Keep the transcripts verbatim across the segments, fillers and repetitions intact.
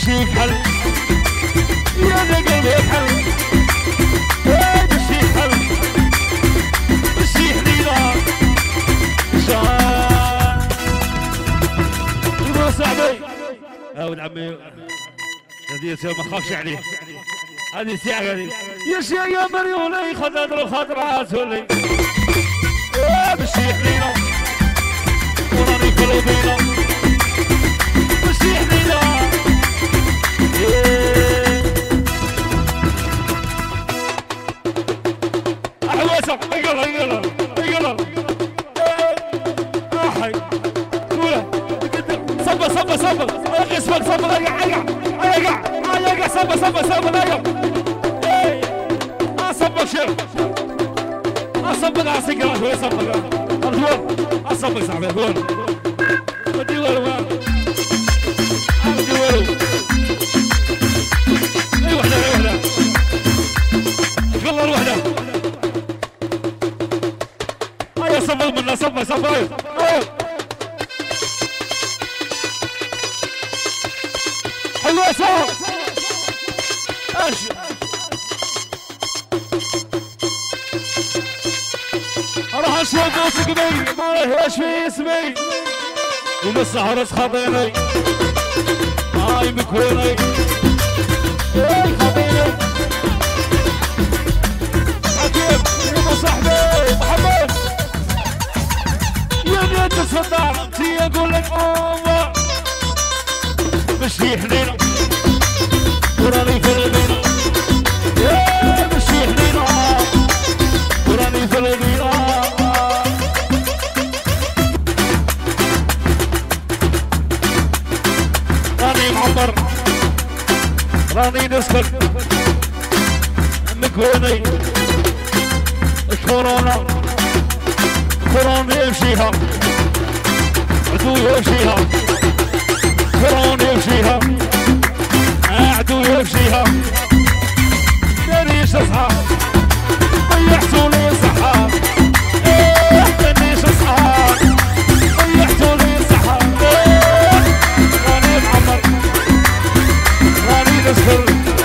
مشي يكحل يا ذا قلبي يكحل مشي يكحل مشي حنينة شان يبقى صاحبي اول عمي هذه ما خافش عليه هذه ساعة هذه يا شي يا مريولي خدر الخضرات ولي مشي حنينة وراني قلوبينا مشي حنينة أحواسك اقلل اقلل اقلل احي قوله صبر صبر صبر اسمك صبر اقع اقع اقع اقع صبر صبر صبر اقع اصبر شيخ اصبر على سكرات ولا صبر ارجوك اصبر صاحبي قول ودي ولو ودي ولو اي وحده اي وحده والله الوحده هيا صبر منا صبر صبر ايوه حلوه صار ايش راح اشوف وسقمي ما لهاش في اسمي ومسحر خطيني هاي مكوني اي خطيني حكيم يا صاحبي محمد يا بنت الصداع تي اقول لك اوه مشي حنينه وراني في المينا يا مشي حنينه وراني في المينا راني معمر راني نسكت مكوني الكورونا كورونا يمشيها عدو يمشيها كورونا يمشيها عدو يمشيها مانيش اصحى ضيعتولي الصحة مانيش اصحى ضيعتولي الصحة راني معمر راني نسهر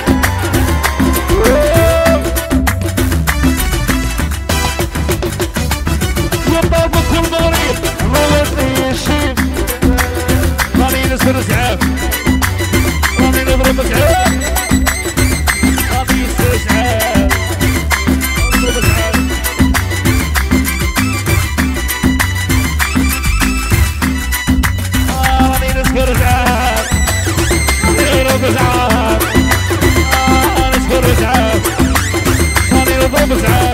يا بابا كل مريض روضني الشيب راني نسهر اسعاف راني نضرب اسعاف راني نسهر اسعاف نضرب اسعاف راني نسهر اسعاف نضرب اسعاف نسهر اسعاف راني نضرب اسعاف